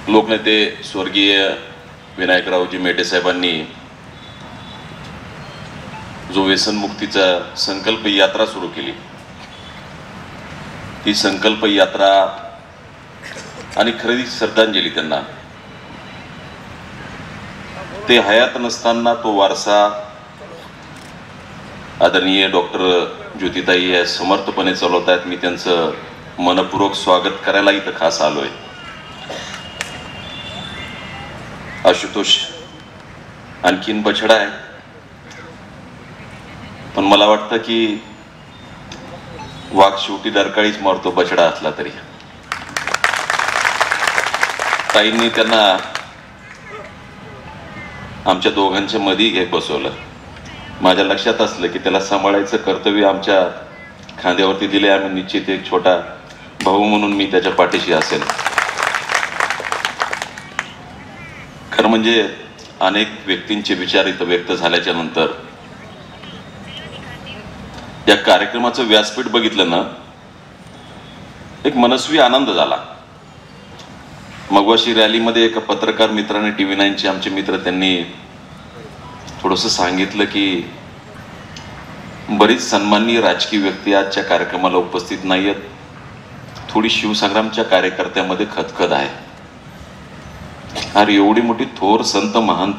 लोकनेते स्वर्गीय विनायकरावजी मेटे साहेबांनी जो व्यसनमुक्तीचा संकल्प यात्रा सुरू केली, ती संकल्प यात्रा आणि खरी श्रद्धांजली त्यांना, ते हयात नसताना तो वारसा आदरणीय डॉक्टर ज्योतिताई समर्थपणे चालवत आहेत. मी त्यांचं मनपूर्वक स्वागत करायला इथं खास आलोय. आशुतोष आणखीन बछडा आहे, पण मला वाटतं की वाघ शेवटी डरकाळीच मारतो बछडा असला तरी. ताईंनी त्यांना आमच्या दोघांच्या मध्ये घे बसवलं. माझ्या लक्षात असलं की त्याला सांभाळायचं कर्तव्य आमच्या खांद्यावरती दिले. आम्ही निश्चित एक छोटा भाऊ म्हणून मी त्याच्या पाठीशी असेल. खरं म्हणजे अनेक व्यक्तींचे विचार इथं व्यक्त झाल्याच्या नंतर या कार्यक्रमाचं व्यासपीठ बघितलं ना, एक मनस्वी आनंद झाला. मगवाशी रॅलीमध्ये एका पत्रकार मित्राने TV9चे आमचे मित्र त्यांनी थोडंसं सांगितलं की बरीच सन्माननीय राजकीय व्यक्ती आजच्या कार्यक्रमाला उपस्थित नाहीयेत, थोडी शिवसंग्रामच्या कार्यकर्त्यामध्ये खदखद आहे. अरे एवढी मोठी थोर संत महंत,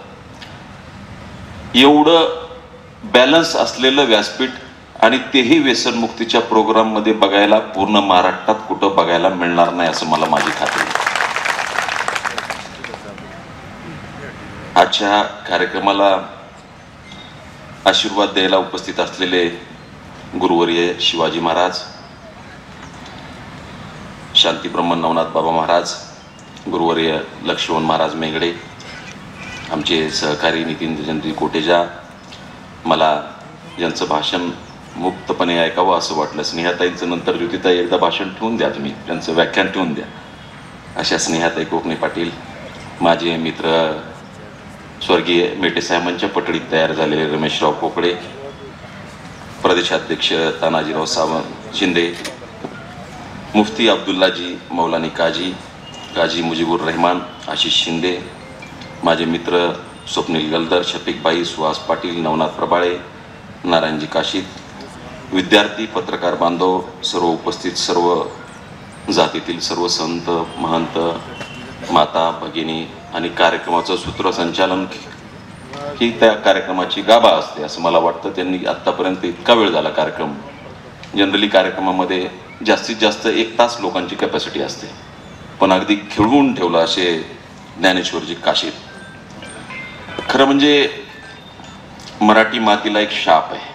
एवढं बॅलन्स असलेलं व्यासपीठ आणि तेही व्यसनमुक्तीच्या प्रोग्राम मध्ये बघायला पूर्ण महाराष्ट्रात कुठं बघायला मिळणार नाही असं मला माझी खात्री. आजच्या कार्यक्रमाला आशीर्वाद द्यायला उपस्थित असलेले गुरुवर्य शिवाजी महाराज, शांतीब्रह्म नवनाथ बाबा महाराज, गुरुवर्य लक्ष्मण महाराज मेघडे, आमचे सहकारी नितीन कोटेजा, मला यांचं भाषण मुक्तपणे ऐकावं असं वाटलं. स्नेहाताईंचं नंतर ज्योतिताई एकदा भाषण ठेवून द्या, तुम्ही त्यांचं व्याख्यान ठेवून द्या. अशा स्नेहाताई कोकणे पाटील, माझे मित्र स्वर्गीय मेटे साहेबांच्या पटडीत तयार झालेले रमेशराव पोकळे, प्रदेशाध्यक्ष तानाजीराव सावंत शिंदे, मुफ्ती अब्दुल्लाजी मौलानी काजी, काजी मुजीबुर रहमान, आशिष शिंदे, माझे मित्र स्वप्नील गलदर, शफीकबाई, सुहास पाटील, नवनाथ प्रभाळे, नारायणजी काशीत, विद्यार्थी, पत्रकार बांधव, सर्व उपस्थित सर्व जातीतील सर्व संत महंत, माता भगिनी आणि कार्यक्रमाचं सूत्रसंचालन ही त्या कार्यक्रमाची गाभा असते असं मला वाटतं. त्यांनी आत्तापर्यंत इतका वेळ झाला कार्यक्रम, जनरली कार्यक्रमामध्ये जास्तीत जास्त 1 तास लोकांची कॅपॅसिटी असते, पण अगदी खिळवून ठेवलं असे ज्ञानेश्वरजी काशीत. खरं म्हणजे मराठी मातीला एक शाप आहे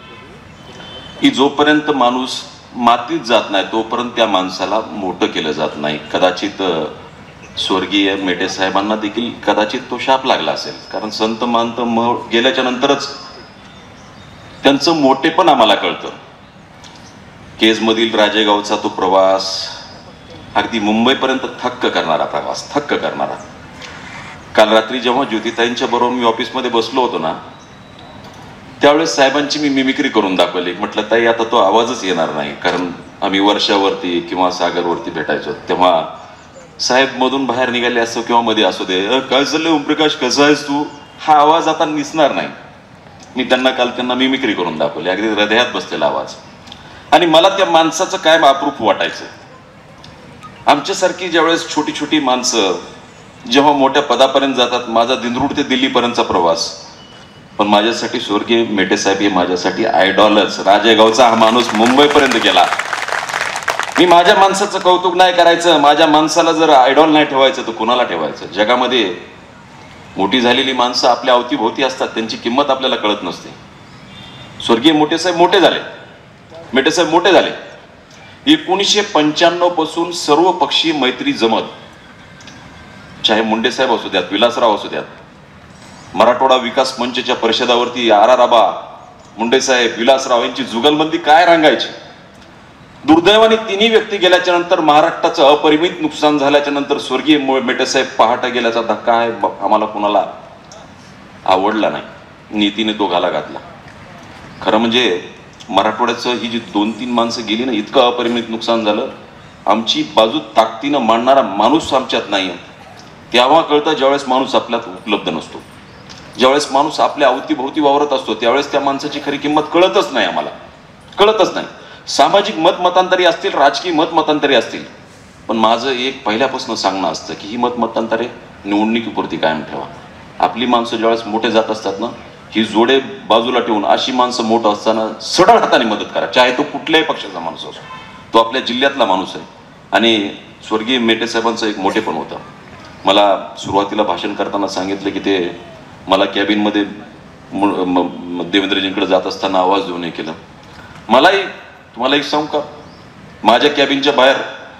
की जोपर्यंत माणूस मातीत जात नाही तोपर्यंत त्या माणसाला मोठं केलं जात नाही. कदाचित स्वर्गीय मेटे साहेबांना देखील कदाचित तो शाप लागला असेल, कारण संत महंत गेल्याच्या नंतरच त्यांचं मोठेपण आम्हाला कळतं. केजमधील राजेगावचा तो प्रवास, अगदी मुंबईपर्यंत थक्क करणारा प्रवास, थक्क करणारा. काल रात्री जेव्हा ज्योतिताईंच्या बरोबर मी ऑफिसमध्ये बसलो होतो ना, त्यावेळेस साहेबांची मी मिमिक्री करून दाखवली. म्हटलं ताई आता तो आवाजच येणार नाही, कारण आम्ही वर्षावरती किंवा सागरवरती भेटायचो तेव्हा साहेब मधून बाहेर निघाले असो किंवा मध्ये असू दे, काय चाललंय ओमप्रकाश, कसा आहेस तू, हा आवाज आता निसणार नाही. मी त्यांना मिमिक्री करून दाखवली, अगदी हृदयात बसलेला आवाज. आणि मला त्या माणसाचं काय अप्रूप वाटायचं. आमच्यासारखी ज्यावेळेस छोटी छोटी माणसं जेव्हा मोठ्या पदापर्यंत जातात, माझा दिंदरूड ते दिल्लीपर्यंतचा प्रवास, पण माझ्यासाठी स्वर्गीय मेटे साहेब हे माझ्यासाठी आयडॉलच. राजेगावचा हा माणूस मुंबईपर्यंत गेला. मी माझ्या माणसाचं कौतुक नाही करायचं, माझ्या माणसाला जर आयडॉल नाही ठेवायचं तर कुणाला ठेवायचं. जगामध्ये मोठी झालेली माणसं आपल्या अवतीभोवती असतात, त्यांची किंमत आपल्याला कळत नसते. स्वर्गीय मेटे साहेब मोठे झाले. 1995 पासून सर्व पक्षीय मैत्री जमत, चाहे मुंडे साहेब असू द्यात, विलासराव असू द्यात, मराठवाडा विकास मंचच्या परिषदावरती आराराबा, मुंडे साहेब, विलासराव यांची जुगलबंदी काय रांगायची. दुर्दैवाने तिन्ही व्यक्ती गेल्याच्या नंतर, महाराष्ट्राचं अपरिमित नुकसान झाल्याच्या नंतर स्वर्गीय मेटे साहेब पहाटे गेल्याचा धक्का आहे आम्हाला कुणाला आवडला नाही. नीतीने तो घाला घातला. खरं म्हणजे मराठवाड्याचं ही जी 2-3 माणसं गेली ना, इतकं अपरिमित नुकसान झालं आमची बाजू ताकदीनं मांडणारा माणूस आमच्यात नाही आहे. तेव्हा कळतं ज्यावेळेस माणूस आपल्यात उपलब्ध नसतो, ज्यावेळेस माणूस आपल्या अवतीभोवती वावरत असतो, त्यावेळेस त्या माणसाची खरी किंमत कळतच नाही, आम्हाला कळतच नाही. सामाजिक मतमतांतरी असतील, राजकीय मतमतांतरी असतील, पण माझं एक पहिल्यापासून सांगणं असतं की ही मतमतांतरे निवडणुकीपुरती कायम ठेवा. आपली माणसं ज्यावेळेस मोठे जात असतात ना, ही जोडे बाजूला ठेवून अशी माणसं मोठं असताना सडळ हाताने मदत करा, चाहे तो कुठल्याही पक्षाचा माणूस असो, तो आपल्या जिल्ह्यातला माणूस आहे. आणि स्वर्गीय मेटे साहेबांचं एक मोठेपण होतं. मला सुरुवातीला भाषण करताना सांगितलं की ते मला कॅबिनमध्ये देवेंद्रजींकडे जात असताना आवाज देऊन हे केलं. मलाही तुम्हाला एक सांगू का, माझ्या कॅबिनच्या बाहेर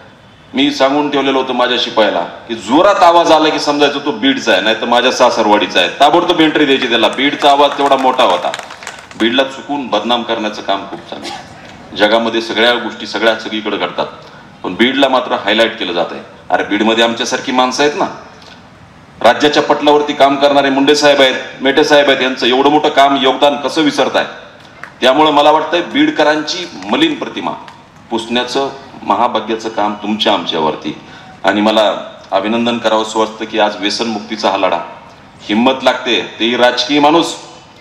मी सांगून ठेवलेलं होतं माझ्या शिपायाला की जोरात आवाज आला की समजायचं तो बीडचा आहे, नाही तर माझ्या सासरवाडीचा आहे, ताबडतोब एंट्री द्यायची त्याला. बीडचा आवाज तेवढा मोठा होता. बीडला चुकून बदनाम करण्याचं काम खूप चालू. जगामध्ये सगळ्या गोष्टी सगळीकडे घडतात, पण बीडला मात्र हायलाईट केलं जात आहे. अरे बीडमध्ये आमच्यासारखी माणसं आहेत ना, राज्याच्या पटलावरती काम करणारे मुंडे साहेब आहेत, मेटे साहेब आहेत, यांचं एवढं मोठं काम योगदान कसं विसरताय. त्यामुळे मला वाटतंय बीडकरांची मलिन प्रतिमा पुसण्याचं महाभाग्याचं काम तुमच्या आमच्यावरती. आणि मला अभिनंदन करावंसं वाटतं की आज व्यसनमुक्तीचा हा लढा, हिंमत लागते, तेही राजकीय माणूस.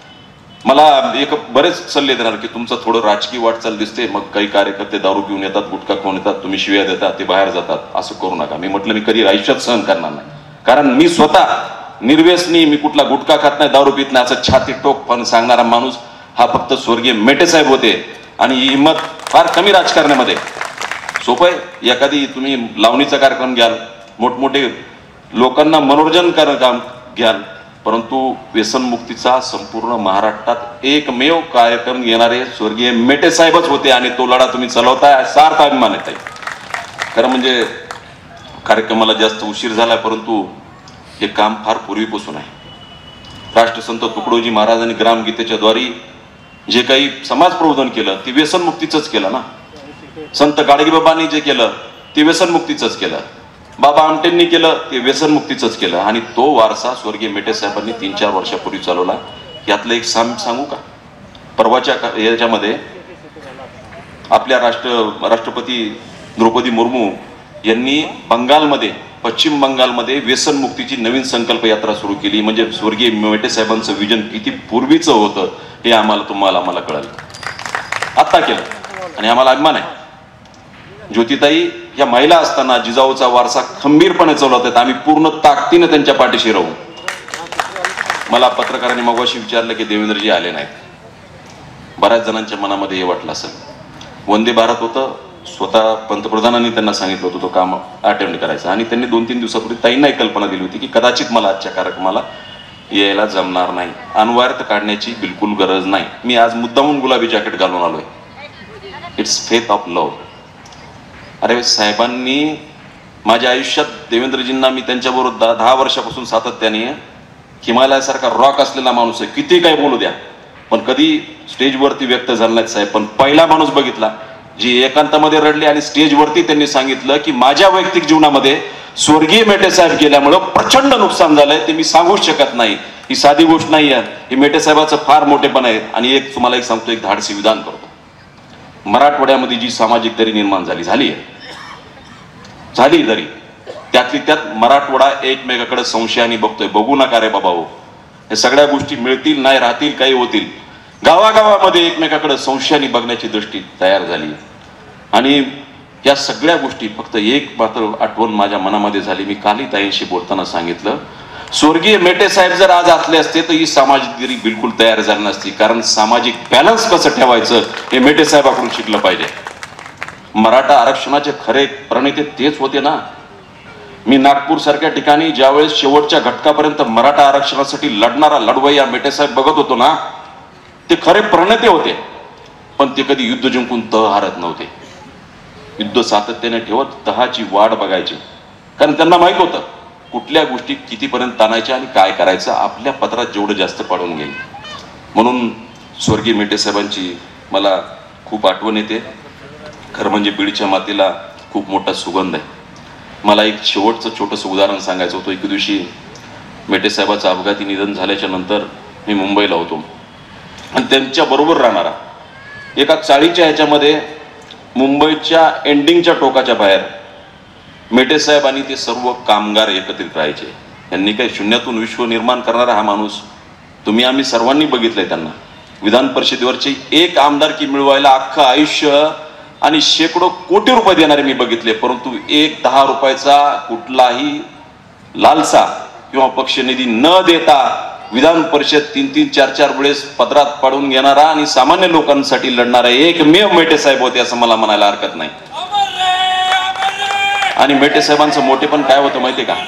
मला एक बरेच सल्ले देणार की तुमचं थोडं राजकीय वाटचाल दिसते, मग काही कार्यकर्ते दारू पिऊन येतात, गुटखा खाऊन येतात, तुम्ही शिव्या देता, ते बाहेर जातात, असं करू नका. मी म्हटलं मी कधी आयुष्यात सहन करणार नाही, कारण मी स्वतः निर्व्यसनी, मी कुठला गुटखा खात नाही, दारू पित नाही, असं छाती टोक पण सांगणारा माणूस हा फक्त स्वर्गीय मेटे साहेब होते. आणि ही हिंमत फार कमी राजकारणामध्ये. सोपं आहे, एखादी तुम्ही लावणीचा कार्यक्रम घ्याल, मोठमोठे लोकांना मनोरंजन काम घ्याल, परंतु व्यसनमुक्तीचा संपूर्ण महाराष्ट्रात एकमेव कार्यक्रम घेणारे स्वर्गीय मेटे साहेबच होते. आणि तो लढा तुम्ही चालवताय, सार्थ अभिमान येत आहे. खरं म्हणजे कार्यक्रमाला जास्त उशीर झाला, परंतु हे काम फार पूर्वीपासून आहे. राष्ट्रसंत तुकडोजी महाराजांनी ग्रामगीतेच्या द्वारे जे काही समाज प्रबोधन केलं ते व्यसनमुक्तीचंच केलं ना. संत गाडगेबाबांनी जे केलं ते व्यसनमुक्तीचंच केलं, बाबा आमटेंनी केलं ते व्यसनमुक्तीचंच केलं. आणि तो वारसा स्वर्गीय मेटे साहेबांनी 3-4 वर्षापूर्वी चालवला. यातलं एक सांगू का, परवाच्या याच्यामध्ये आपल्या राष्ट्रपती द्रौपदी मुर्मू यांनी बंगालमध्ये, पश्चिम बंगालमध्ये व्यसनमुक्तीची नवीन संकल्प यात्रा सुरू केली. म्हणजे स्वर्गीय मेटे साहेबांचं विजन किती पूर्वीचं होतं हे आम्हाला कळलं, आत्ता केलं. आणि आम्हाला अभिमान आहे. ज्योतिताई या महिला असताना जिजाऊचा वारसा खंबीरपणे चालवतात. आम्ही पूर्ण ताकदीने त्यांच्या पाठीशी राहू. मला पत्रकारांनी मगाशी विचारलं की देवेंद्रजी आले नाहीत. बऱ्याच जणांच्या मनामध्ये हे वाटलं असेल. वंदे भारत होतं, स्वतः पंतप्रधानांनी त्यांना सांगितलं होतं तो काम अटेंड करायचं. आणि त्यांनी 2-3 दिवसापूर्वी ताईंना एक कल्पना दिली होती की कदाचित मला आजच्या कार्यक्रमाला यायला जमणार नाही. अनवार्थ काढण्याची बिलकुल गरज नाही. मी आज मुद्दामून गुलाबी जॅकेट घालून आलोय. It's faith of love. अरे साहेबांनी माझ्या आयुष्यात, देवेंद्रजींना मी त्यांच्याबरोबर 10 वर्षापासून सातत्याने, हिमालयासारखा रॉक असलेला माणूस आहे, किती काय बोलू द्या, पण कधी स्टेजवरती व्यक्त झाला नाही साहेब. पण पहिला माणूस बघितला जी एकांतामध्ये रडली आणि स्टेजवरती त्यांनी सांगितलं की माझ्या वैयक्तिक जीवनामध्ये स्वर्गीय मेटे साहेब गेल्यामुळं प्रचंड नुकसान झालंय, ते मी सांगूच शकत नाही. ही साधी गोष्ट नाही आहे, ही मेटे साहेबाचं फार मोठेपण आहे. आणि एक तुम्हाला एक सांगतो, एक धाडसी विधान करतो. मराठवाड्यामध्ये जी सामाजिक दरी निर्माण झाली दरी, त्यातली त्यात मराठवाडा एकमेकाकडे संशयाने बघतोय. बघू नका रे बाबा हो, हे सगळ्या गोष्टी मिळतील नाही, राहतील, काही होतील. गावागावामध्ये एकमेकाकडे संशयाने बघण्याची दृष्टी तयार झाली. आणि या सगळ्या गोष्टी, फक्त एक मात्र आठवण माझ्या मनामध्ये झाली. मी कालही ताईंशी बोलताना सांगितलं, स्वर्गीय मेटे साहेब जर आज असले असते तर ही सामाजिक दरी बिलकुल तयार झाली नसती. कारण सामाजिक बॅलन्स कसं ठेवायचं हे मेटे साहेबाकडून शिकलं पाहिजे. मराठा आरक्षणाचे खरे प्रणेते तेच होते ना. मी नागपूर सारख्या ठिकाणी ज्यावेळेस शेवटच्या घटकापर्यंत मराठा आरक्षणासाठी लढणारा लढवय्या मेटे साहेब बघत होतो ना, ते खरे प्रणेते होते. पण ते कधी युद्ध जिंकून तह हारत नव्हते. युद्ध सातत्याने ठेवत तहाची वाट बघायची. कारण त्यांना माहित होतं कुठल्या गोष्टी कितीपर्यंत ताणायच्या आणि काय करायचं, आपल्या पत्रात जेवढं जास्त पाडून घेईल. म्हणून स्वर्गीय मेटे साहेबांची मला खूप आठवण येते. खरं म्हणजे बीडच्या मातीला खूप मोठा सुगंध आहे. मला एक शेवटचं छोटंसं उदाहरण सांगायचं होतं. एक दिवशी मेटे साहेबाचं अपघाती निधन झाल्याच्या नंतर मी मुंबईला होतो आणि त्यांच्या बरोबर राहणारा एका चाळीच्या ह्याच्यामध्ये मुंबईच्या एंडिंगच्या टोकाच्या बाहेर मेटे साहेब आणि ते सर्व कामगार एकत्रित राहायचे. यांनी काही शून्यातून विश्व निर्माण करणारा हा माणूस तुम्ही आम्ही सर्वांनी बघितलंय. त्यांना विधान परिषदेवरची एक आमदारकी मिळवायला अख्खं आयुष्य आणि शेकडो कोटी रुपये देणारे मी बघितले, परंतु एक 10 रुपयाचा कुठलाही लालसा किंवा पक्षनिधी न देता विधान परिषद 3-3, 4-4 वेळेस पदरात पाडून घेणारा आणि सामान्य लोकांसाठी लढणारा एकमेव मेटे साहेब होते असं मला म्हणायला हरकत नाही. आणि मेटे साहेबांचं मोठेपण काय होतं माहितीये का?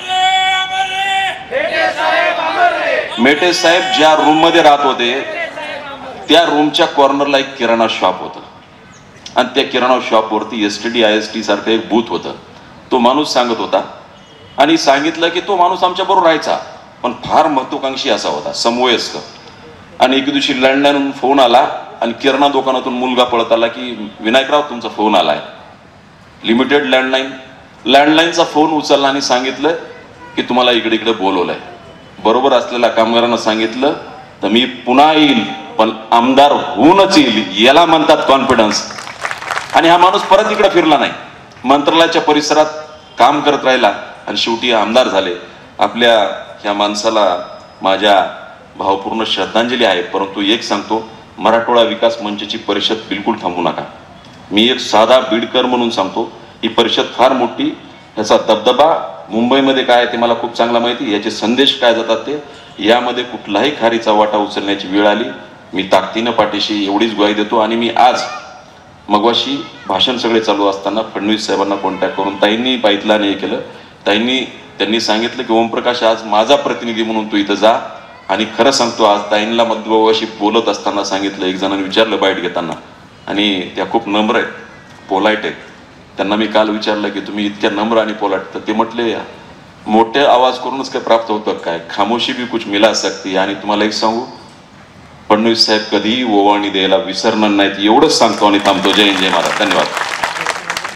मेटे साहेब ज्या रूम मध्ये राहत होते त्या रूमच्या कॉर्नरला एक किराणा शॉप होतं आणि त्या किराणा शॉपवरती STD IST सारखं एक बूथ होतं. तो माणूस सांगत होता आणि सांगितलं की तो माणूस आमच्या बरोबर राहायचा, पण फार महत्वाकांक्षी असा होता, समवयस्क. आणि एक दिवशी लँडलाईन फोन आला आणि किराणा दुकानातून मुलगा पळत आला की विनायकराव तुमचा फोन आलाय. लिमिटेड लँडलाईनचा फोन उचलला आणि सांगितलं की तुम्हाला इकडे इकडे बोलवलंय. बरोबर असलेल्या कामगारांना सांगितलं तर मी पुन्हा येईल, पण आमदार होऊनच येईल. याला म्हणतात कॉन्फिडन्स. आणि हा माणूस परत इकडे फिरला नाही, मंत्रालयाच्या परिसरात काम करत राहिला आणि शेवटी आमदार झाले. आपल्या ह्या माणसाला माझ्या भावपूर्ण श्रद्धांजली आहे. परंतु एक सांगतो, मराठवाडा विकास मंचची परिषद बिलकुल थांबू नका. मी एक साधा बीडकर म्हणून सांगतो, ही परिषद फार मोठी, याचा दबदबा मुंबईमध्ये काय ते मला खूप चांगला माहिती. याचे संदेश काय जातात ते, यामध्ये कुठलाही खारीचा वाटा उचलण्याची वेळ आली मी ताकदीनं पाठीशी एवढीच ग्वाही देतो. आणि मी आज मगाशी भाषण सगळे चालू असताना फडणवीस साहेबांना कॉन्टॅक्ट करून ताईंनी पाहितला नाही केलं. त्यांनी सांगितलं की ओमप्रकाश आज माझा प्रतिनिधी म्हणून तू इथं जा. आणि खरं सांगतो, आज ताईंना मधबाशी बोलत असताना सांगितलं, एक जणांनी विचारलं बाईट घेताना, आणि त्या खूप नम्र आहेत, पोलाईट आहेत. त्यांना मी काल विचारलं की तुम्ही इतक्या नम्र आणि पोलाईट, तर ते म्हटले मोठे आवाज करूनच काय प्राप्त होतं काय, खामोशी भी कुछ मिला सकती. आणि तुम्हाला एक सांगू, फडणवीस साहेब कधीही ओवाळणी द्यायला विसरणार नाहीत. एवढंच सांगतो आणि थांबतो. जय हिंद, जय महाराज. धन्यवाद.